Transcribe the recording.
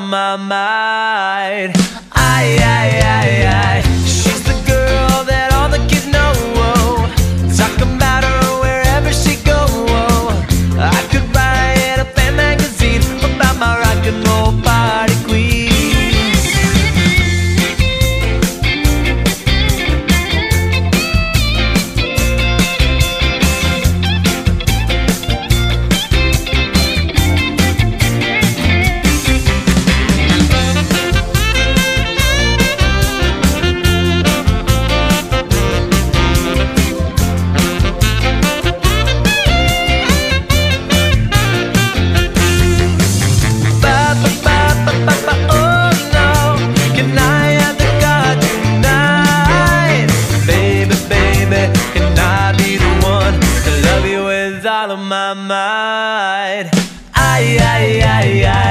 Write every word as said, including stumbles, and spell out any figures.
my mind. I, I, I, I. She's the girl that all the kids know. Talk about her wherever she go. I could write a fan magazine about my rock and roll party queen. All of my mind. I, I, I, I.